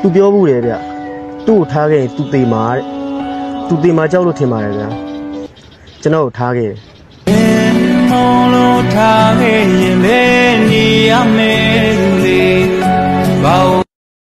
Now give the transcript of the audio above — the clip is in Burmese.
သူပြောဘူးတယ်ဗျသူ့ကိုထားခဲ့ရင်သူတေမာတဲ့သူတေမာကြောက်လို့ထင်ပါတယ်ဗျာကျွန်တော်ကိုထားခဲ့တယ်